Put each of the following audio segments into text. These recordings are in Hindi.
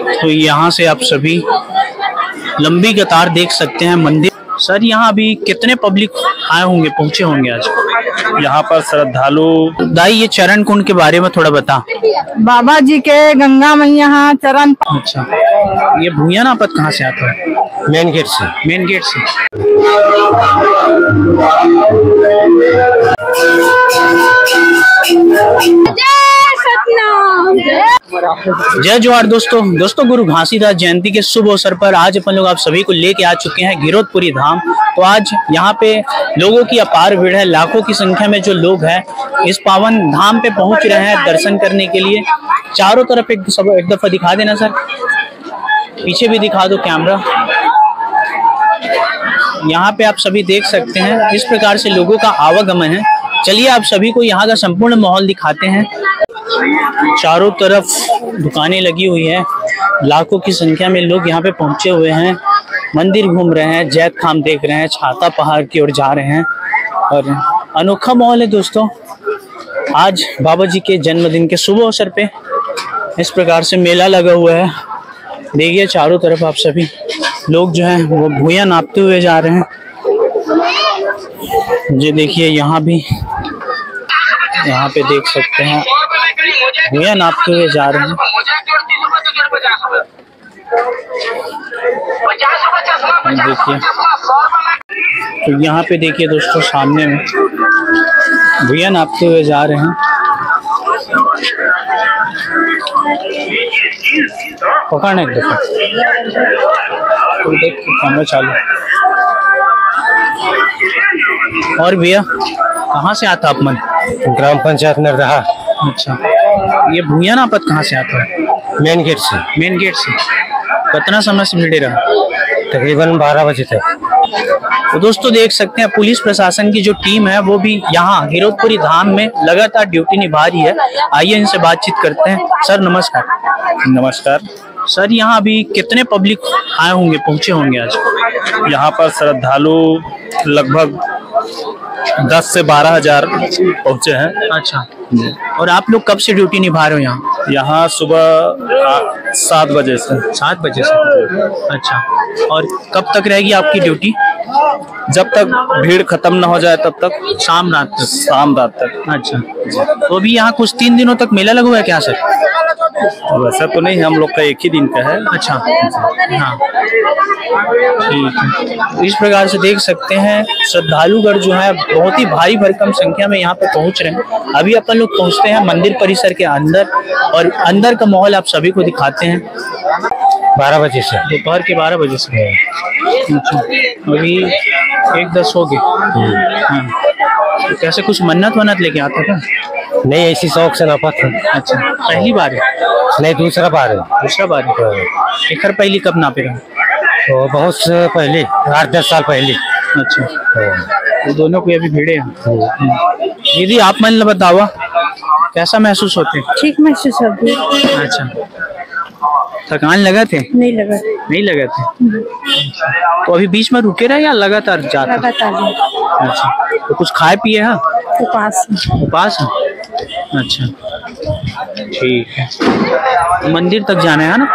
तो यहाँ से आप सभी लंबी कतार देख सकते हैं मंदिर। सर यहाँ अभी कितने पब्लिक आए होंगे, पहुँचे होंगे आज यहाँ पर श्रद्धालु? दाई ये चरण कुंड के बारे में थोड़ा बता। बाबा जी के गंगा मैया चरण। अच्छा, ये भूया नापत कहाँ से आता है? मेन गेट से। मेन गेट से। जय जोहार दोस्तों गुरु घासीदास जयंती के शुभ अवसर पर आज अपन लोग आप सभी को लेके आ चुके हैं गिरोधपुरी धाम। तो आज यहाँ पे लोगों की अपार भीड़ है, लाखों की संख्या में जो लोग हैं इस पावन धाम पे पहुंच रहे हैं दर्शन करने के लिए। चारों तरफ एक दफा दिखा देना सर, पीछे भी दिखा दो कैमरा। यहाँ पे आप सभी देख सकते हैं इस प्रकार से लोगों का आवागमन है। चलिए आप सभी को यहाँ का संपूर्ण माहौल दिखाते हैं। चारों तरफ दुकानें लगी हुई है, लाखों की संख्या में लोग यहाँ पे पहुंचे हुए हैं, मंदिर घूम रहे हैं, जैत खाम देख रहे हैं, छाता पहाड़ की ओर जा रहे हैं और अनोखा माहौल है दोस्तों। आज बाबा जी के जन्मदिन के शुभ अवसर पे इस प्रकार से मेला लगा हुआ है। देखिए चारों तरफ आप सभी लोग जो हैं वो भूया नापते हुए जा रहे हैं। ये देखिए यहाँ पे देख सकते हैं भूया नापते हुए जा रहे हैं। देखिए तो यहाँ पे देखिए दोस्तों सामने में भूया नापते हुए जा रहे हैं। पकड़ना एक दफा तो देख कैमरा चालू। और भैया कहाँ से आता आप मन? ग्राम पंचायत नरदहा। अच्छा, ये भूया नापत कहाँ से आता है? मेन गेट से। मेन गेट से। कितना समय से भीड़ रहा? तकरीबन 12 बजे तक। तो दोस्तों देख सकते हैं पुलिस प्रशासन की जो टीम है वो भी यहाँ गिरोधपुरी धाम में लगातार ड्यूटी निभा रही है। आइए इनसे बातचीत करते हैं। सर नमस्कार। नमस्कार सर, यहाँ अभी कितने पब्लिक आए होंगे, पहुँचे होंगे आज? यहाँ पर श्रद्धालु लगभग 10 से 12 हजार पहुँचे हैं। अच्छा, और आप लोग कब से ड्यूटी निभा रहे हो यहाँ? यहाँ सुबह 7 बजे से। 7 बजे से। अच्छा, और कब तक रहेगी आपकी ड्यूटी? जब तक भीड़ खत्म न हो जाए तब तक। शाम रात तक? शाम रात तक। अच्छा, तो अभी यहाँ कुछ 3 दिनों तक मेला लगा हुआ है क्या सर? वैसा तो नहीं, हम लोग का एक ही दिन का है। अच्छा, हाँ ठीक है। इस प्रकार से देख सकते हैं श्रद्धालुगण जो है बहुत ही भारी भरकम संख्या में यहाँ पे पहुँच रहे हैं। अभी अपन लोग पहुँचते हैं मंदिर परिसर के अंदर और अंदर का माहौल आप सभी को दिखाते हैं। 12 बजे से, दोपहर के 12 बजे से। अच्छा, अभी 1:10 हो गए। हाँ, तो कैसे कुछ मन्नत लेके आता था? नहीं, ऐसी शौक से नापा था। अच्छा, पहली बार है? नहीं, दूसरा बार है। दूसरा बार है। एक पहली कब नापेगा? तो बहुत पहले, 8-10 साल पहले। अच्छा, तो दोनों को अभी भिड़े हैं। दीदी आप मन बतावा कैसा महसूस होते? ठीक महसूस होती है। अच्छा, थकान लगा थे? नहीं लगा। नहीं लगा थे। तो अभी बीच में रुके रहे या लगातार जाते? लगातार। अच्छा, तो कुछ खाए पिए है? उपास है। अच्छा ठीक है, मंदिर तक जाना है ना?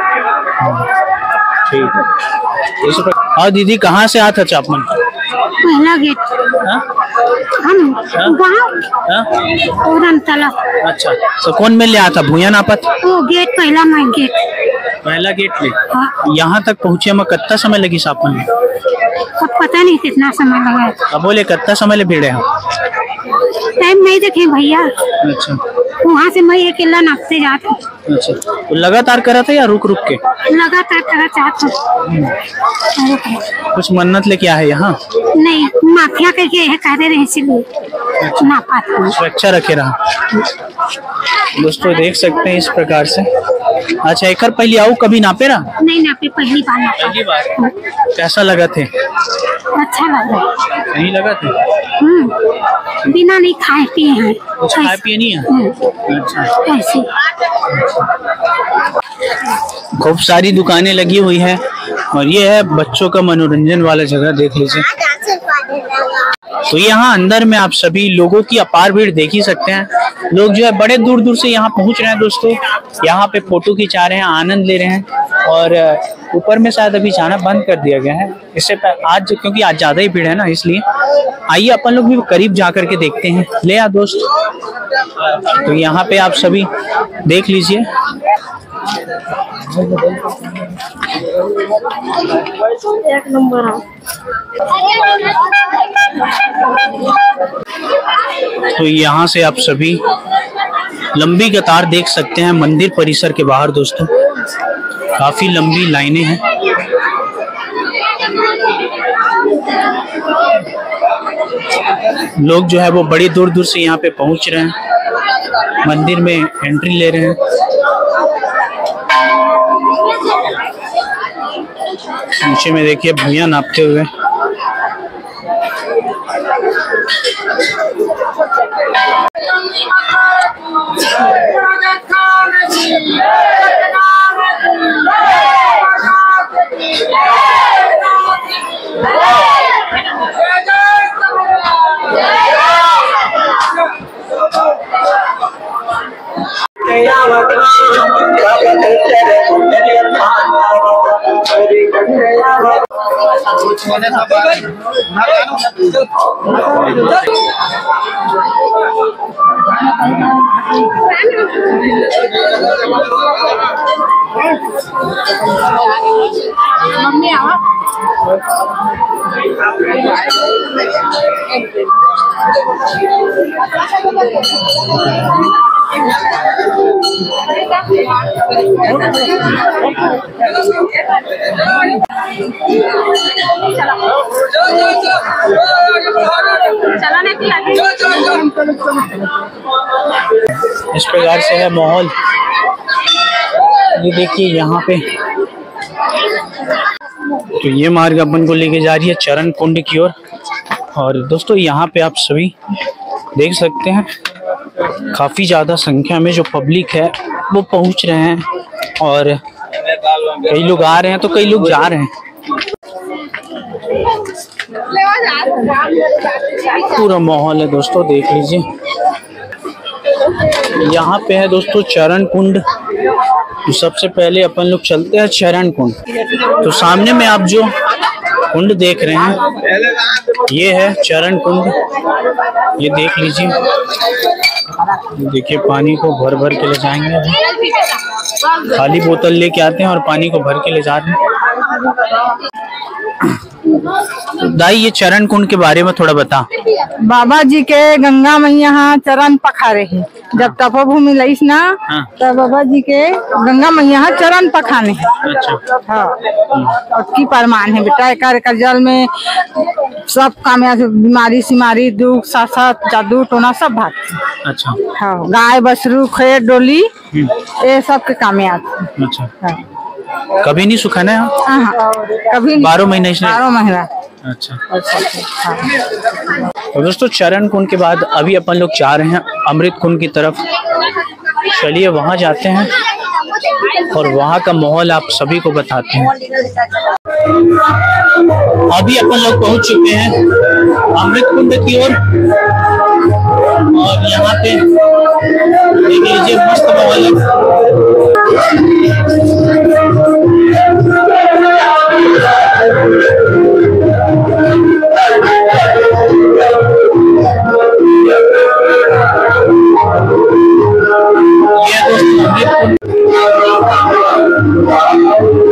ठीक है। और दीदी कहाँ से आता चापमन? पहला गेट। हम अच्छा, तो कौन में ले आता? भूया नापत? वो गेट पहला गेट ले। यहाँ तक पहुँचे में कितना समय लगी सापमन में? अब पता नहीं कितना समय लगा। अब बोले कितना समय ले भिड़े हैं? टाइम नहीं देखे भैया। अच्छा, वहाँ से मैं अकेला नापते जाता। अच्छा, तो लगातार करा था या रुक के? लगातार करा चाहता। कुछ मन्नत लेके आए यहाँ? नहीं, माफिया करके है कह रहे इसलिए नापा था। सुरक्षा रखे रहा। दोस्तों देख सकते हैं इस प्रकार से। अच्छा, एक पहले आओ, कभी नापे रहा? नहीं नापे, पहली बार नापा। पहली बार। कैसा लगा थे? अच्छा लगा। नहीं लगा थे? बिना नहीं खाए पिए हैं। कुछ खाए पिए नहीं है? अच्छा, ऐसे खूब सारी दुकानें लगी हुई है और ये है बच्चों का मनोरंजन वाला जगह। देख लीजिए तो यहाँ अंदर में आप सभी लोगों की अपार भीड़ देख ही सकते हैं। लोग जो है बड़े दूर दूर से यहाँ पहुंच रहे हैं दोस्तों, यहाँ पे फोटो खिंचा रहे हैं, आनंद ले रहे हैं। और ऊपर में शायद अभी जाना बंद कर दिया गया है इससे आज, क्योंकि आज ज्यादा ही भीड़ है ना, इसलिए आइए अपन लोग भी करीब जा करके देखते हैं। ले आ दोस्त, तो यहाँ पे आप सभी देख लीजिए। एक नंबर है। तो यहाँ से आप सभी लंबी कतार देख सकते हैं मंदिर परिसर के बाहर दोस्तों, काफी लंबी लाइनें हैं। लोग जो है वो बड़ी दूर दूर से यहाँ पे पहुंच रहे हैं, मंदिर में एंट्री ले रहे हैं। नीचे में देखिए भैया नापते हुए। मम्मी आओ। इस प्रकार से है माहौल। ये देखिए यहाँ पे, तो ये मार्ग अपन को लेके जा रही है चरण कुंड की ओर। और दोस्तों यहाँ पे आप सभी देख सकते हैं काफी ज्यादा संख्या में जो पब्लिक है वो पहुंच रहे हैं, और कई लोग आ रहे हैं तो कई लोग जा रहे हैं। पूरा माहौल है दोस्तों, देख लीजिए। यहाँ पे है दोस्तों चरण कुंड। तो सबसे पहले अपन लोग चलते हैं चरण कुंड। तो सामने में आप जो कुंड देख रहे हैं ये है चरण कुंड। ये देख लीजिए, देखिए पानी को भर भर के ले जाएंगे। खाली बोतल लेके आते हैं और पानी को भर के ले जाते हैं। दाई ये चरण कुंड के बारे में थोड़ा बता। बाबा जी के गंगा मैया चरण पखारे है। जब तपोभूमि लईस ना, हाँ। तब बाबा जी के गंगा मैया चरण पखाने है। अच्छा। हाँ, और की परमान है बेटा, एक जल में सब कामयाब, बीमारी सिमारी दुख सासत जादू टोना सब भागते। अच्छा। हाँ, गाय बसरू खेत डोली ये सब के कामयाब। अच्छा। हाँ। कभी नहीं सुखाना है? हाँ, कभी 12 महीने इसलिए? 12 महीना। अच्छा। तो दोस्तों चरण कुंड के बाद अभी अपन लोग जा रहे हैं अमृत कुंड की तरफ। चलिए वहां जाते हैं और वहां का माहौल आप सभी को बताते हैं। अभी अपन लोग पहुंच चुके हैं अमृत कुंड की ओर, और यहाँ पे देख लीजिए मस्त माहौल है। ये दोस्तों